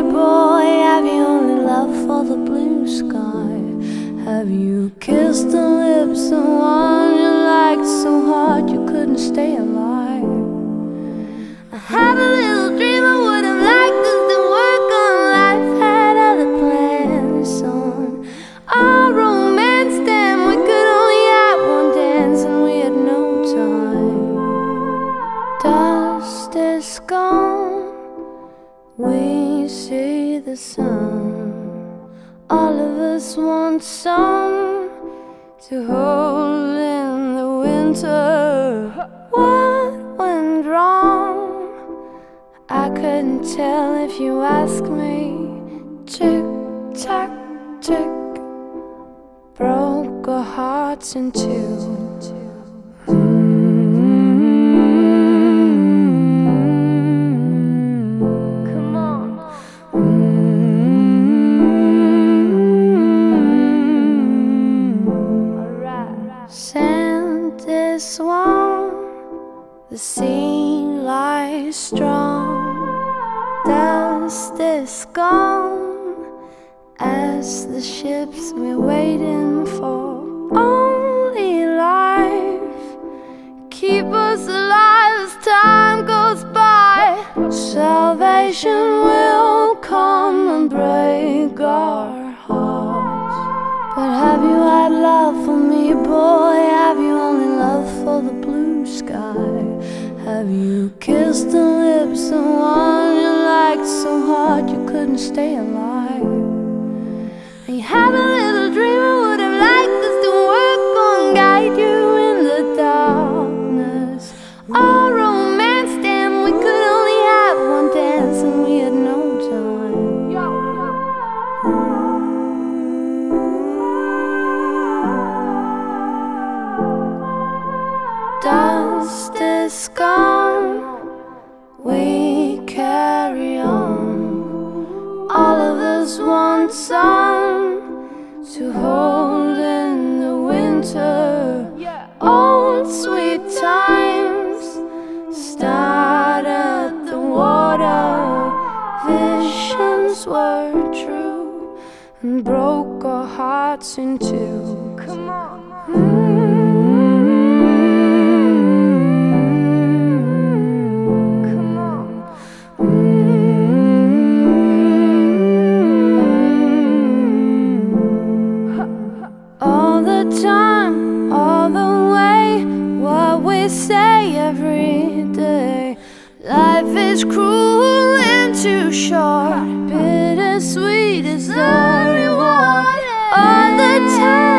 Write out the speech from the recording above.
boy? Have you only love for the blue sky? Have you kissed the lips of one you liked so hard you couldn't stay alive? I had a little dream I would have liked us to work on life, had other plans on our romance. Then we could only have one dance and we had no time. Dust is gone, we see the sun. All of us want some to hold in the winter. What went wrong? I couldn't tell if you asked me. Tick-tock-tick broke our hearts in two. Sand is swung, the sea lies strong. Dust is gone as the ships we're waiting for. Only life keep us alive as time goes by. Salvation will come and break our hearts. But have you had love for me, boy? Have you only love for the blue sky? Have you kissed the lips of one you liked so hard you couldn't stay alive? And you had a little dream I would have liked us to work on, guide you in the darkness. Our romance, damn, we could only have one dance and we had no time. Dust is gone, we carry on. All of us want some to hold in the winter. Old sweet times start at the water. Visions were true and broke our hearts in two. Come on. All the time, all the way, what we say every day. Life is cruel and too short, bittersweet is the reward. All the time.